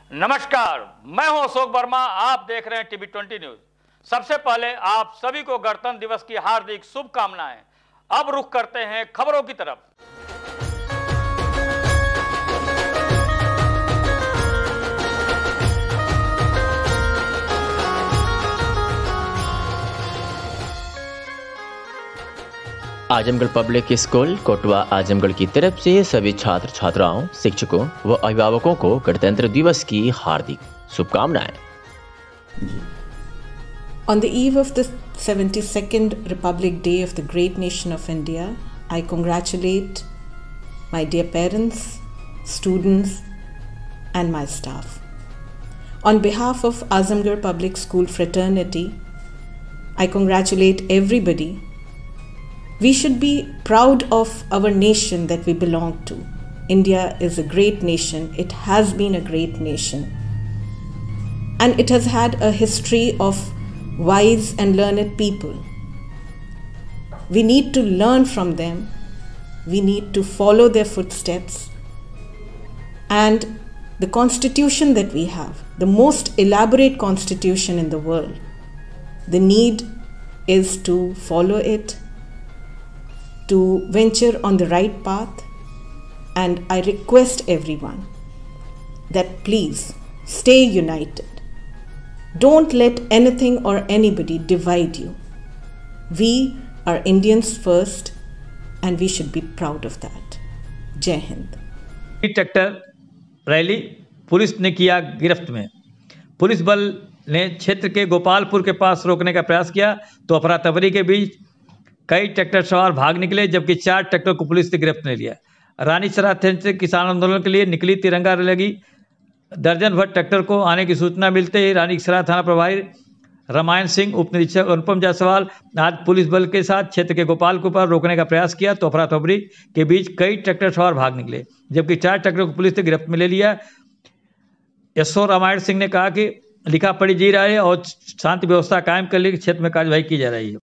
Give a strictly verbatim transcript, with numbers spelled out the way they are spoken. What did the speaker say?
नमस्कार, मैं हूं अशोक वर्मा। आप देख रहे हैं टीवी ट्वेंटी न्यूज। सबसे पहले आप सभी को गणतंत्र दिवस की हार्दिक शुभकामनाएं। अब रुख करते हैं खबरों की तरफ। आजमगढ़ पब्लिक स्कूल कोटवा आजमगढ़ की तरफ से सभी छात्र छात्राओं, शिक्षकों व अभिभावकों को गणतंत्र दिवस की हार्दिक शुभकामनाएं। On the eve of the seventy-second Republic Day of the great nation of India, I congratulate my dear parents, students and my staff. On behalf of Azamgarh Public School fraternity, I congratulate everybody. We should be proud of our nation that we belong to. India is a great nation. It has been a great nation. And it has had a history of wise and learned people. We need to learn from them. We need to follow their footsteps. And the constitution that we have, the most elaborate constitution in the world, the need is to follow it, to venture on the right path. And I request everyone that please stay united. Don't let anything or anybody divide you. We are Indians first and we should be proud of that. Jai Hind. Tractor rally police ने किया गिरफ्त में। Police बल ने क्षेत्र के गोपालपुर के पास रोकने का प्रयास किया तो अफरा तफरी के बीच कई ट्रैक्टर सवार भाग निकले, जबकि चार ट्रैक्टर को पुलिस ने गिरफ्त में लिया। रानीसरा थाने से किसान आंदोलन के लिए निकली तिरंगा रैली। दर्जन भर ट्रैक्टर को आने की सूचना मिलते ही रानीसरा थाना प्रभारी रामायण सिंह, उप निरीक्षक अनुपम जायसवाल आज पुलिस बल के साथ क्षेत्र के गोपालपुर पर रोकने का प्रयास किया तो अफरा तफरी के बीच कई ट्रैक्टर सवार भाग निकले, जबकि चार ट्रैक्टर को पुलिस ने गिरफ्त में ले लिया। एसओ रामायण सिंह ने कहा कि लिखा पढ़ी जी रहा है और शांति व्यवस्था कायम करने के क्षेत्र में कार्यवाही की जा रही है।